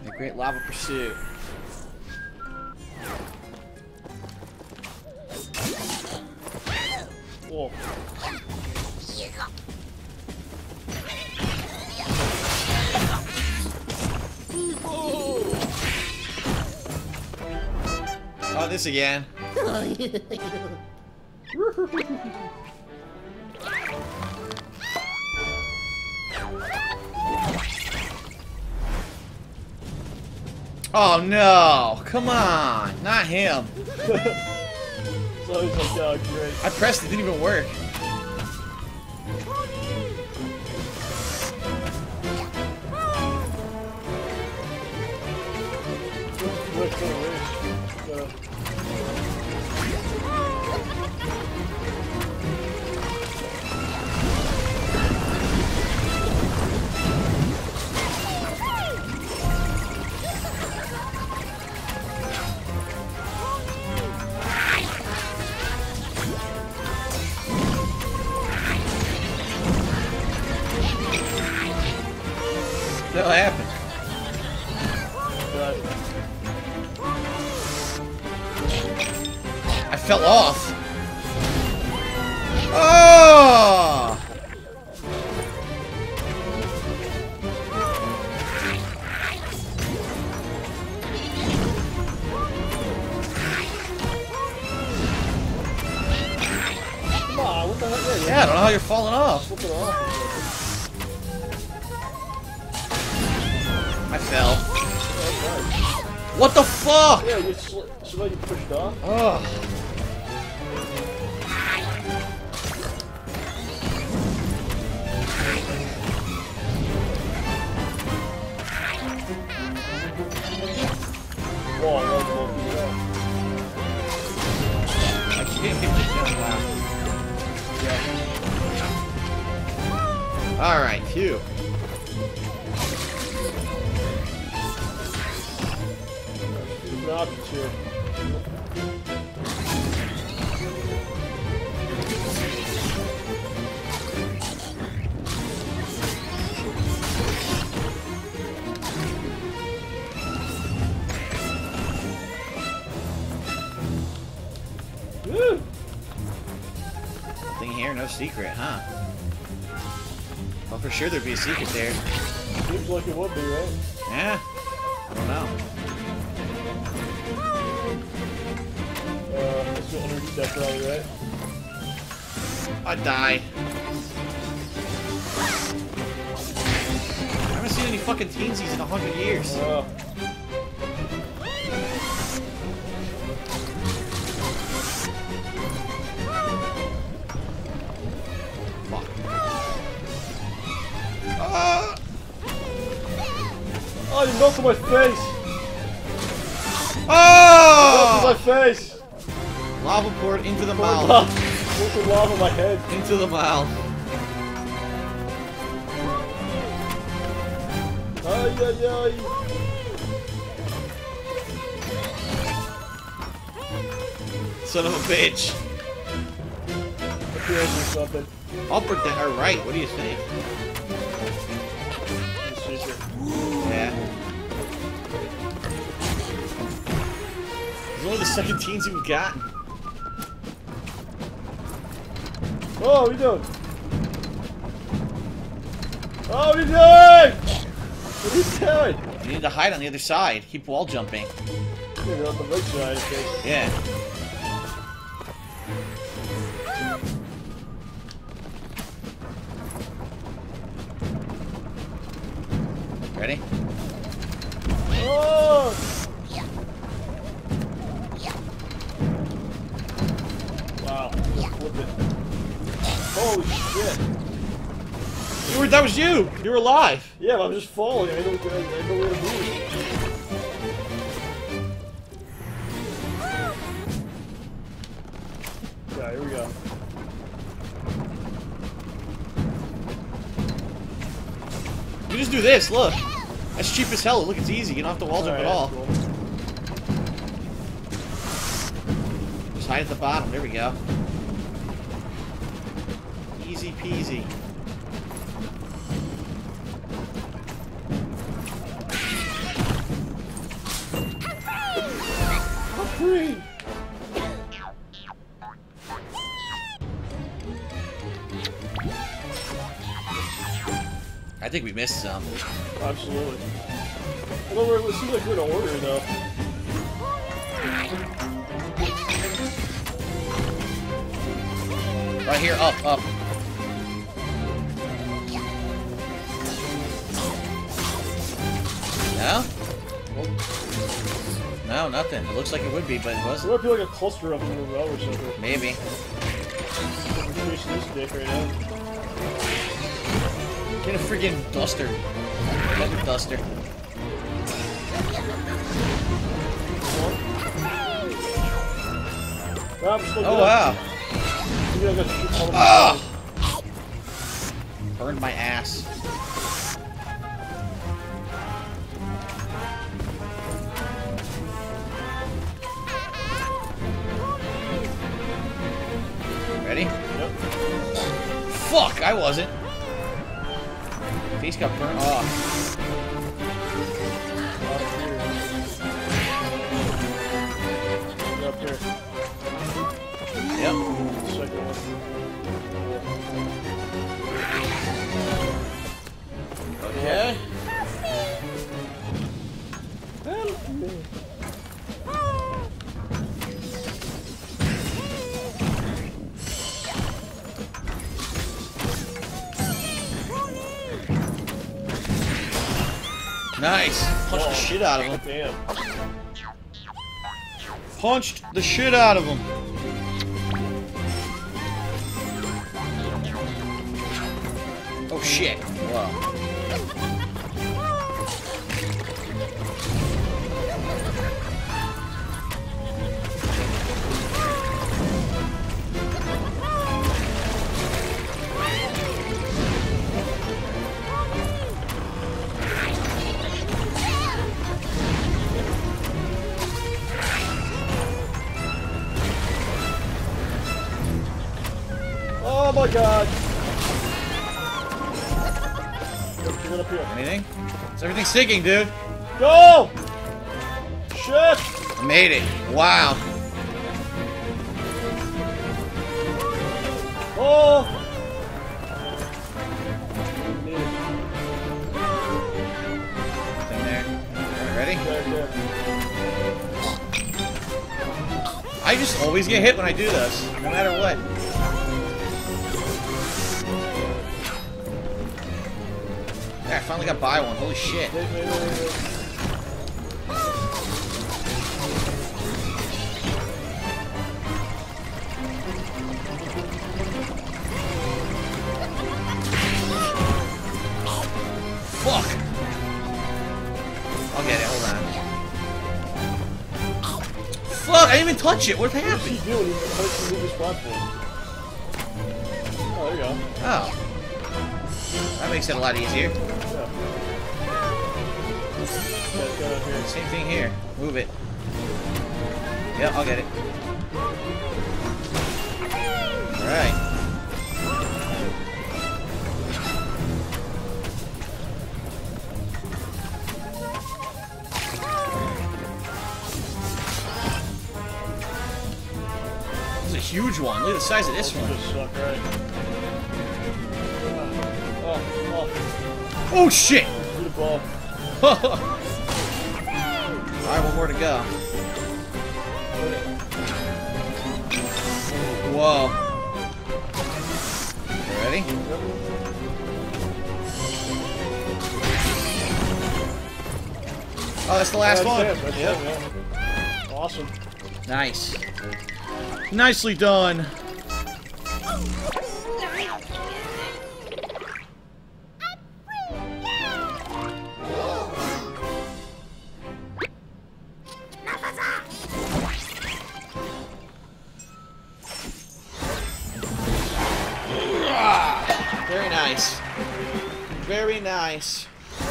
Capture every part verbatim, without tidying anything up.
The Great Lava Pursuit. Whoa. Oh, this again. Oh no! Come on! Not him! So he's like, oh, great. I pressed it, didn't even work. What the hell happened? I fell off. Oh! Come on, what the heck? Yeah, I don't know how you're falling off. Flip it off. I fell. What the fuck? Yeah, you should I get pushed off? Oh. Whoa, whoa, whoa, I can't get this down. Wow. Alright, phew. Options here. Woo! Thing here, no secret, huh? Well, for sure there'd be a secret there. Seems like it would be, right? Yeah? I don't know. Uh, let's go underneath that probably, right? I die. I haven't seen any fucking teensies in a hundred years. Uh, Fuck. Ah! oh, you melted my face! Oh! Melted my face! Lava poured into the Oh my mouth. god! Melted lava on my head. Into the mouth. Ay, ay, ay. Son of a bitch. Appears or something. Up or down or right? What do you think? Yeah. It's only the second teensy we've gotten. Oh, what are you doing? Oh, what are you doing? What are you doing? You need to hide on the other side. Keep wall jumping. You're on the right side, I think. Yeah. Ready? Oh! Wow, just flip it. Holy shit. You were, that was you! You were alive! Yeah, but I'm just falling. I don't, I don't know where to move. Yeah, here we go. You just do this, look! That's cheap as hell. Look, it's easy. You don't have to wall jump Alright, at all. cool. Just hide at the bottom. There we go. Easy peasy. free! I think we missed some. Absolutely. Well, we're, it seems like we're in order, though. Right here, up, up. No? No, nothing. It looks like it would be, but it It wasn't. might be like a cluster of them in a row or something. Maybe. I'm chasing this dick right now. Get a freaking duster. Get a duster. Ah, I'm still Oh, good. wow. Maybe I got to shoot all of my Ah! guys. Burned my ass. Ready? Yep. Fuck, I wasn't. Face got burnt off. Up here. Yep. Second one. Okay. Help me. Nice. Punched the shit out of him. Damn. Punched the shit out of him. Oh shit. Wow. Oh my god! Get up here. Anything? Is everything sinking, dude? Go! Shit! I made it. Wow. Oh! Thing there. Alright, ready? There, there. I just always get hit when I do this, no matter what. Yeah, I finally got by one. Holy shit. Wait, wait, wait, wait. Fuck! I'll get it, hold on. Fuck, I didn't even touch it. What What's happened? he doing? He's how does he move his platform? Oh, there you go. Oh. That makes it a lot easier. Yeah. That's got up here. Same thing here. Move it. Yep, I'll get it. Alright. This is a huge one. Look at the size of this This one. just suck, right? Oh, oh, Oh shit! do the ball. Alright, one more to go. Whoa. You ready? Oh, that's the last That's one. it, that's Yep. it, yeah. Awesome. Nice. Nicely done. Very nice. Very nice.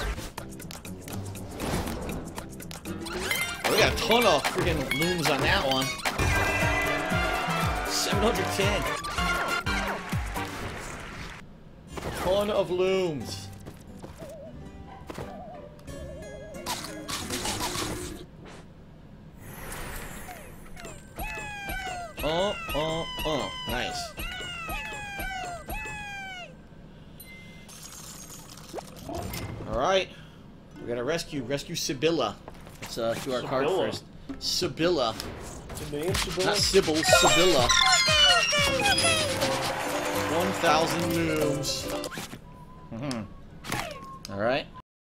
We got a ton of freaking looms on that one. seven hundred ten. A ton of looms. Oh, oh, oh. Nice. Alright. We gotta rescue. Rescue Sibylla. Let's uh, do our card Sibylla. first. Sibylla. The name Sibylla? Not Sybil, Sibylla. one thousand moves. Mm-hmm. Alright.